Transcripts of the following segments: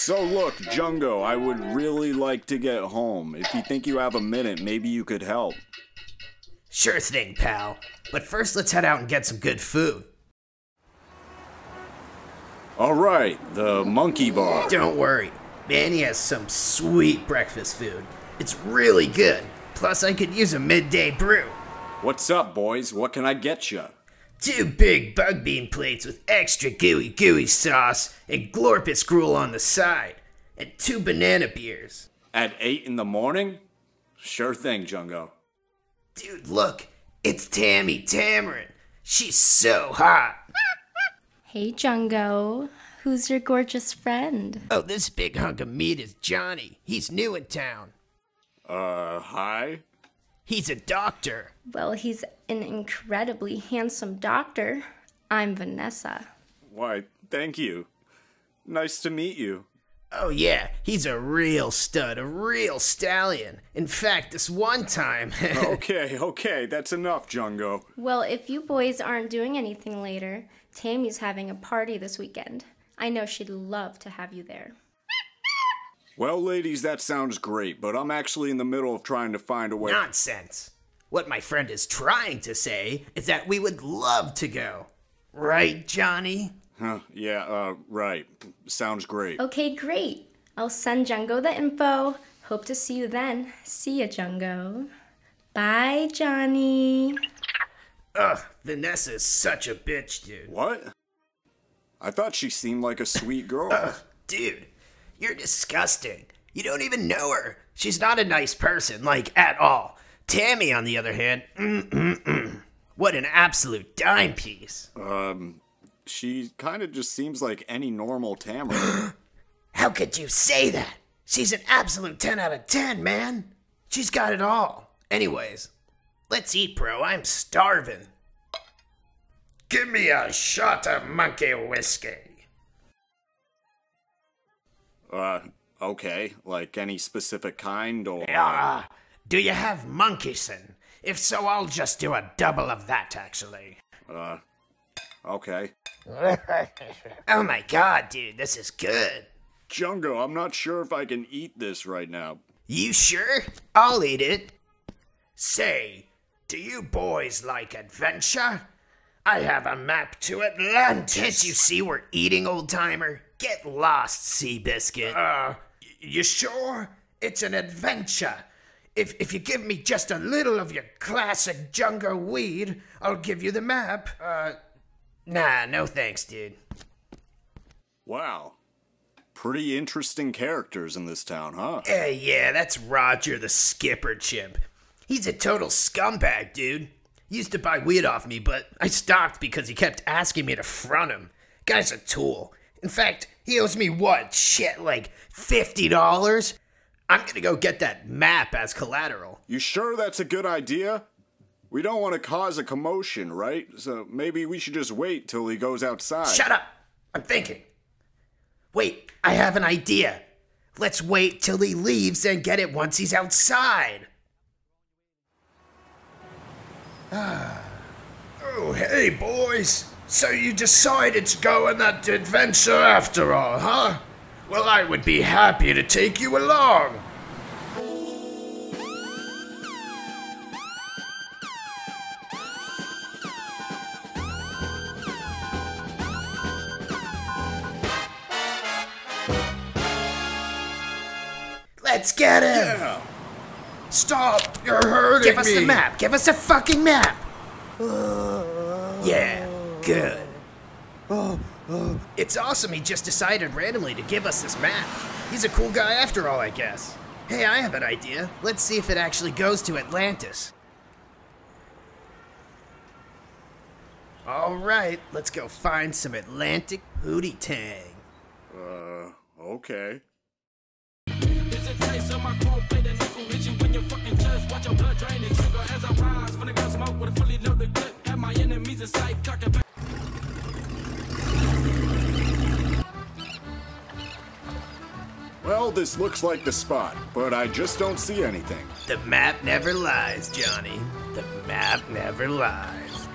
So look, Jungo, I would really like to get home. If you think you have a minute, maybe you could help. Sure thing, pal. But first, let's head out and get some good food. Alright, the monkey bar. Don't worry. Manny has some sweet breakfast food. It's really good. Plus, I could use a midday brew. What's up, boys? What can I get you? 2 big bug bean plates with extra gooey sauce and glorpus gruel on the side. And 2 banana beers. At 8 in the morning? Sure thing, Jungo. Dude, look. It's Tammy Tamarin. She's so hot. Hey, Jungo. Who's your gorgeous friend? Oh, this big hunk of meat is Johnny. He's new in town. Hi? He's a doctor. Well, he's an incredibly handsome doctor. I'm Vanessa. Why, thank you. Nice to meet you. Oh yeah, he's a real stud, a real stallion. In fact, this one time... Okay, that's enough, Jungo. Well, if you boys aren't doing anything later, Tammy's having a party this weekend. I know she'd love to have you there. Well, ladies, that sounds great, but I'm actually in the middle of trying to find a way... Nonsense. What my friend is trying to say is that we would love to go. Right, Johnny? Yeah, right. Sounds great. Okay, great. I'll send Jungo the info. Hope to see you then. See ya, Jungo. Bye, Johnny. Ugh, Vanessa is such a bitch, dude. What? I thought she seemed like a sweet girl. Dude, you're disgusting. You don't even know her. She's not a nice person, like, at all. Tammy, on the other hand, what an absolute dime piece. She kind of just seems like any normal Tamarin. How could you say that? She's an absolute 10 out of 10, man. She's got it all. Anyways, let's eat, bro. I'm starving. Give me a shot of monkey whiskey. Okay. Like any specific kind or... Do you have monkeyson? If so, I'll just do a double of that, actually. Okay. Oh my god, dude, this is good. Jungo, I'm not sure if I can eat this right now. You sure? I'll eat it. Say, do you boys like adventure? I have a map to Atlantis. Can't you see we're eating, old-timer? Get lost, Seabiscuit. You sure? It's an adventure. If you give me just a little of your classic Jungo weed, I'll give you the map. Nah, no thanks, dude. Wow. Pretty interesting characters in this town, huh? Yeah, that's Roger the skipper chimp. He's a total scumbag, dude. He used to buy weed off me, but I stopped because he kept asking me to front him. Guy's a tool. In fact, he owes me what? Shit, like $50? I'm gonna go get that map as collateral. You sure that's a good idea? We don't want to cause a commotion, right? So maybe we should just wait till he goes outside. Shut up! I'm thinking. Wait, I have an idea. Let's wait till he leaves and get it once he's outside. Oh, hey, boys. So you decided to go on that adventure after all, huh? Well, I would be happy to take you along. Let's get him! Yeah. Stop! You're hurting me! Give us the map! Give us a fucking map! Yeah, good. It's awesome he just decided randomly to give us this map. He's a cool guy after all, I guess. Hey, I have an idea. Let's see if it actually goes to Atlantis. Alright, let's go find some Atlantic Hootie Tang. Okay. Well, this looks like the spot, but I just don't see anything. The map never lies, Johnny. The map never lies.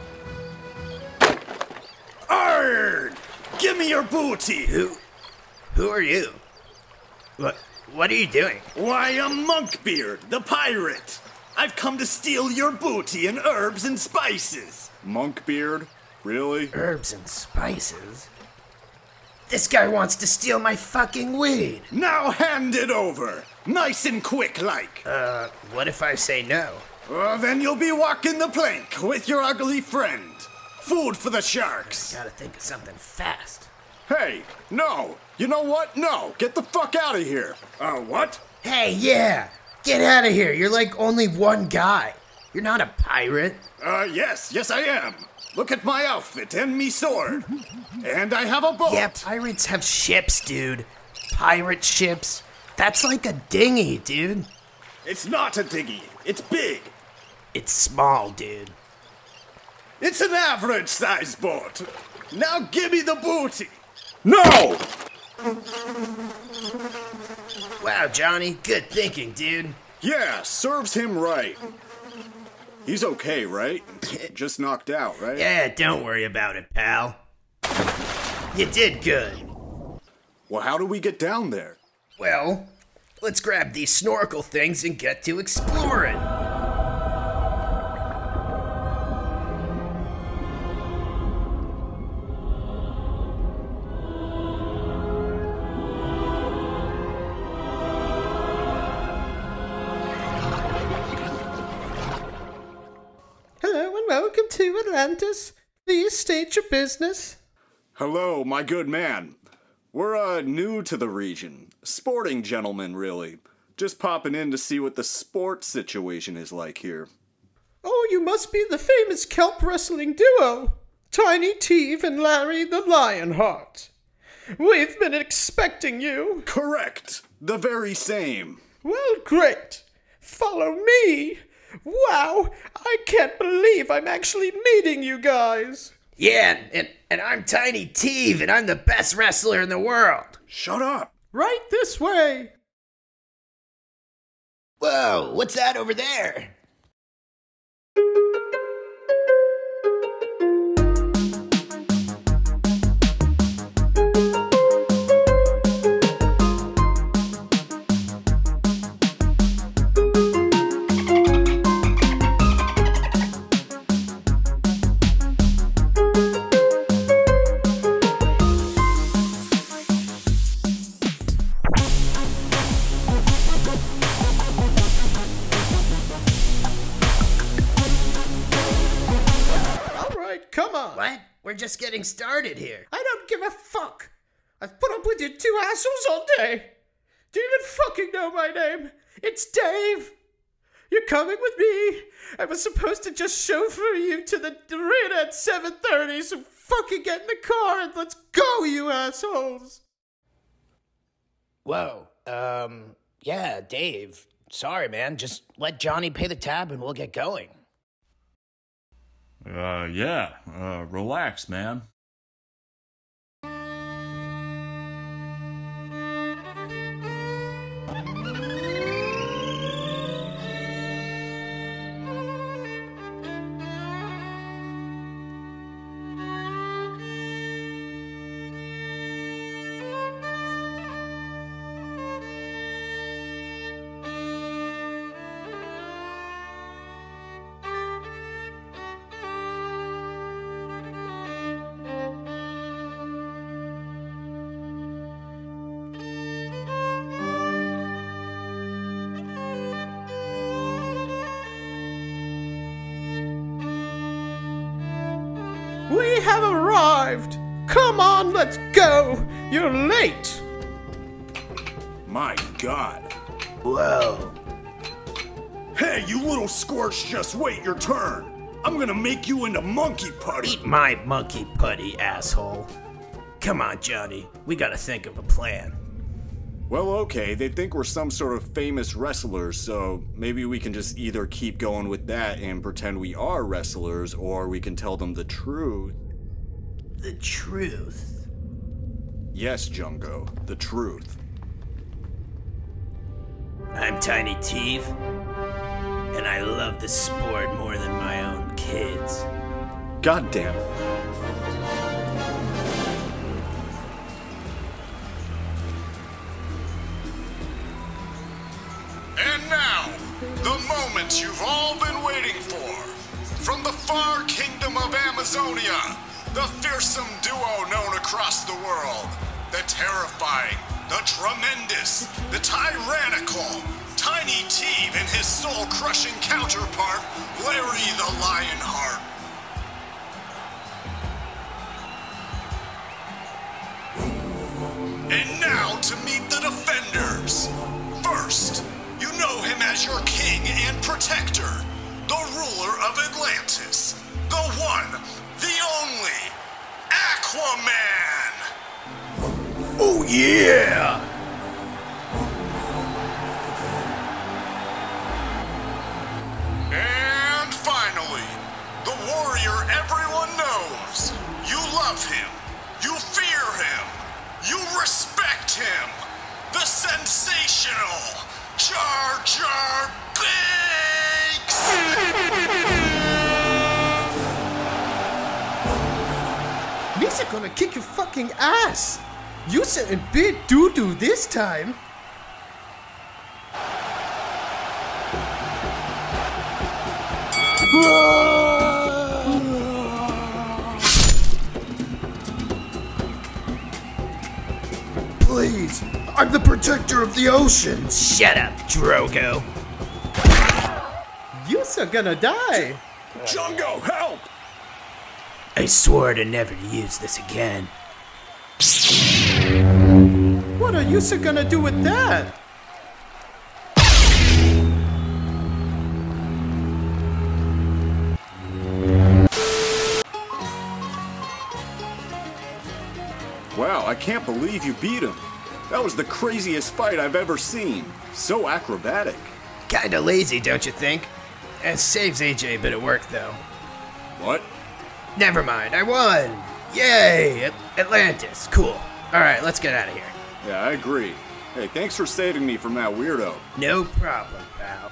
Arrgh! Give me your booty! Who are you? What are you doing? Why, I'm Monkbeard, the pirate. I've come to steal your booty and herbs and spices. Monkbeard? Really? Herbs and spices? This guy wants to steal my fucking weed. Now hand it over. Nice and quick like. What if I say no? Then you'll be walking the plank with your ugly friend. Food for the sharks. Gotta think of something fast. Hey, no. You know what? No. Get the fuck out of here. What? Hey, yeah. Get out of here. You're like only one guy. You're not a pirate. Yes I am. Look at my outfit and me sword. And I have a boat. Yeah, pirates have ships, dude. Pirate ships. That's like a dinghy, dude. It's not a dinghy. It's big. It's small, dude. It's an average size boat. Now give me the booty. No! Wow, Johnny. Good thinking, dude. Yeah, serves him right. He's okay, right? Just knocked out, right? Yeah, don't worry about it, pal. You did good. Well, how do we get down there? Well, let's grab these snorkel things and get to exploring. Hello and welcome to Atlantis. Please state your business. Hello, my good man. We're, new to the region. Sporting gentlemen, really. Just popping in to see what the sports situation is like here. Oh, you must be the famous kelp wrestling duo, Tiny Teeve and Larry the Lionheart. We've been expecting you. Correct. The very same. Well, great. Follow me. Wow, I can't believe I'm actually meeting you guys. Yeah, and I'm Tiny Teeve, and I'm the best wrestler in the world. Shut up. Right this way. Whoa, what's that over there? Come on. What? We're just getting started here. I don't give a fuck. I've put up with you two assholes all day. Do you even fucking know my name? It's Dave. You're coming with me. I was supposed to just chauffeur you to the arena at 7:30, so fucking get in the car and let's go, you assholes. Whoa, yeah, Dave. Sorry, man. Just let Johnny pay the tab and we'll get going. Relax, man. We have arrived. Come on, let's go. You're late. My God. Whoa. Hey, you little squirts, just wait your turn. I'm gonna make you into monkey putty. Eat my monkey putty, asshole. Come on, Johnny. We gotta think of a plan. Well, okay, they think we're some sort of famous wrestlers, so maybe we can just either keep going with that and pretend we are wrestlers, or we can tell them the truth. The truth? Yes, Jungo, the truth. I'm Tiny Teeve, and I love the sport more than my own kids. God damn it. moment you've all been waiting for. From the far kingdom of Amazonia, the fearsome duo known across the world. The terrifying, the tremendous, the tyrannical, Tiny Teve and his soul-crushing counterpart, Larry the Lionheart. And now to meet the defenders. First, you know him as your king and protector, the ruler of Atlantis, the one, the only, Aquaman! Oh yeah! And finally, the warrior everyone knows. You love him, you fear him, you respect him, the sensational Jar Jar Binks! Lisa gonna kick your fucking ass! You said a big doo-doo this time! Please, I'm the protector of the oceans! Shut up, Drogo. You're gonna die! Jungo, help! I swore to never use this again. What are you gonna do with that? Wow, I can't believe you beat him. That was the craziest fight I've ever seen. So acrobatic. Kinda lazy, don't you think? It saves AJ a bit of work, though. What? Never mind, I won! Yay! Atlantis, cool. Alright, let's get out of here. Yeah, I agree. Hey, thanks for saving me from that weirdo. No problem, pal.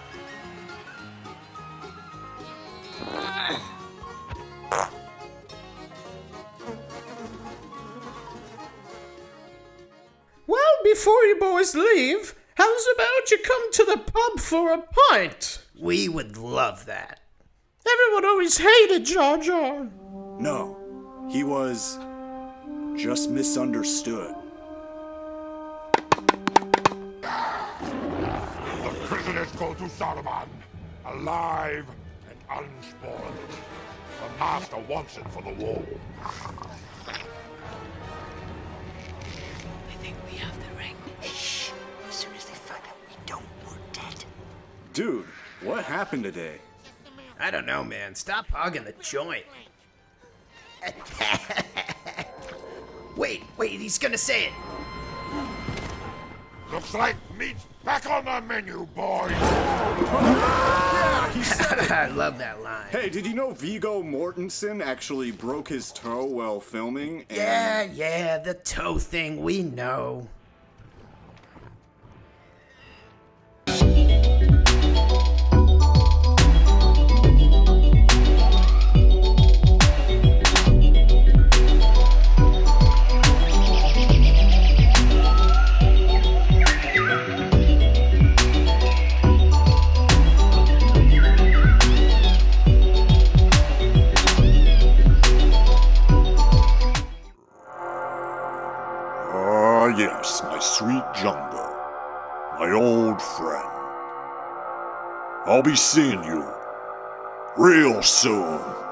Well, before you boys leave, how's about you come to the pub for a pint? We would love that. Everyone always hated Jar Jar. No, he was just misunderstood. The prisoners go to Solomon, alive and unspoiled. The master wants it for the wall. I think we have the ring. Shh. As soon as they find out we don't, we're dead. Dude, what happened today? I don't know, man. Stop hogging the joint. Wait, he's gonna say it. Looks like meat's back on the menu, boys. Yeah, he said it. I love that line. Hey, did you know Viggo Mortensen actually broke his toe while filming? And Yeah, the toe thing, we know. Yes, my sweet Jungo, my old friend. I'll be seeing you real soon.